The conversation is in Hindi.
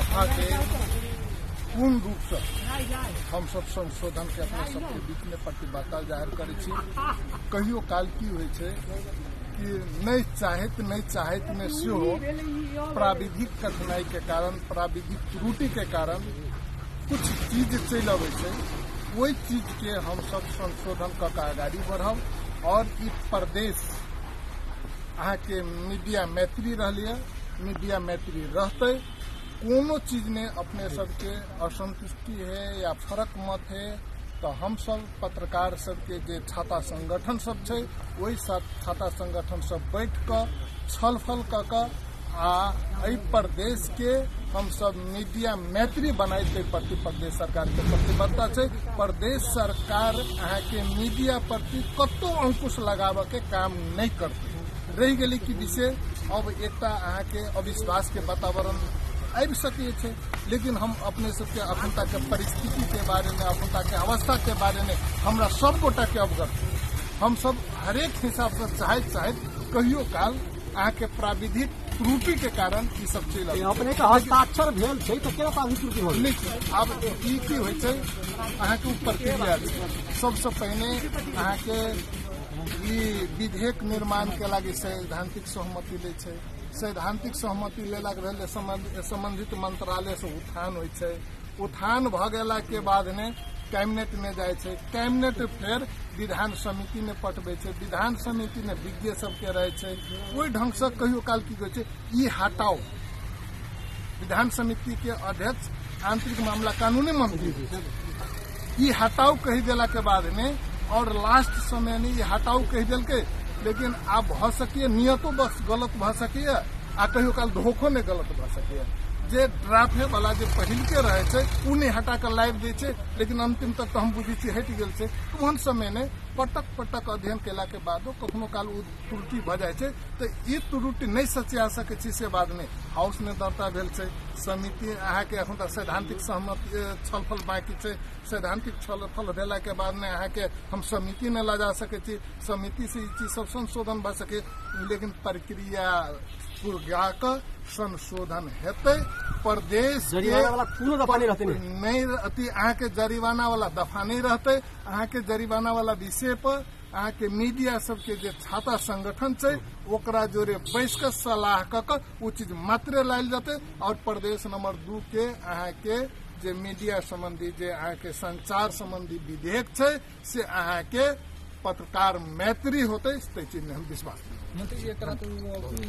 दफा के पूर्ण रूप से हम सब संशोधन के अपने सबके बीच में प्रतिबद्धता जाहिर करे छी। कहियो काल की होय छै कि नहीं चाहत में सेहो प्राविधिक कठिनाई के कारण, प्राविधिक त्रुटि के कारण कुछ चीज चल आवे छै। वही चीज के हम सब संशोधन क के आगाड़ी बढ़ब और ई प्रदेश अहाँ के मीडिया मैत्री रहलिए, मीडिया मैत्री रहते। कोनो चीज ने अपने सबके असंतुष्टि है या फर्क मत है तो हम सब पत्रकार सबके जे छाता संगठन सब छै वही छाता संगठन सब बैठ कर छलफल क के एहि प्रदेश के हम सब मीडिया मैत्री बनाए के प्रति प्रदेश सरकार के प्रतिबद्धता छै। प्रदेश सरकार अहाँ के मीडिया प्रति कतो अंकुश लगाबे के काम नहीं करते रह गेली की विषय। अब एकटा अहाँ के अविश्वास के वातावरण आबि सकै छै, लेकिन हम अपने सबके अखनता के परिस्थिति के बारे में, अखनता के अवस्था के बारे में हमरा सब गोटा के अवगत। हम सब हरेक हिसाब से चाहत कहियो काल अहाँ के प्राविधिक त्रुटि के कारण ई सब चल अपने के हस्ताक्षर भेल छै त केना प्राविधिक त्रुटि होल नहीं। अब ई की होय छै अहाँ के प्रक्रिया सबसे पहले अहाँ के ई विधेयक निर्माण के लागी सैद्धांतिक सहमति ले छै। सैद्धांतिक सहमति लेला के भेल संबंधित मंत्रालय से उत्थान होय छै। उत्थान भ गेला के बाद ने कैबिनेट में जाय छै। कैबिनेट फिर विधान समिति में पठबे छै। विधान समिति में विज्ञ सबके रहे छै। ओहि ढंग से कहियो काल की होय छै ई हटाओ। विधान समिति के अध्यक्ष आंतरिक मामला कानूनी मंत्री ई हटाओ कही देला के बाद में और लास्ट समय में ये हटाओ कह दिल के, लेकिन आप भ सकिए नियतो बस गलत भ सकिए आ कहियो काल धोखो ने गलत भ सकिए। जे ड्राफ्ट वाला जे पहिल के रहे छै उ नहीं हटा कर लाइव दे छै, लेकिन अंतिम तक तो हम बुझी छी हट गेल छै। ओहन समय ने पटक अध्ययन केला के बादो कखनो काल उ त्रुटि भ जाय छै तो ई त्रुटि नहीं सचा सके छी। से बाद में हाउस में दर्ता भेल छै। समिति अहाँ के अखन तक सैद्धांतिक सहमति छलफल बाकी छै। सैद्धांतिक छलफल भेला के बाद में अहाँ के हम समिति में ला जा सके छी। समिति से ई चीज सब संशोधन भ सके, लेकिन प्रक्रिया पूर्वक संशोधन हेतै। प्रदेश नहीं रहती अहाँ के जरिमाना वाला दफा नहीं रहते। अहाँ के जरिमाना वाला विषय पर अहाँ के मीडिया सबके जे छाता संगठन छै ओकरा जोरे बैस के सलाह क के उ चीज मात्र लायल जाते। और प्रदेश नंबर 2 के अहाँ के जे मीडिया संबंधी जे अहाँ के संचार संबंधी विधेयक छै से अहाँ के पत्रकार मैत्री होते। चीज में हम विश्वास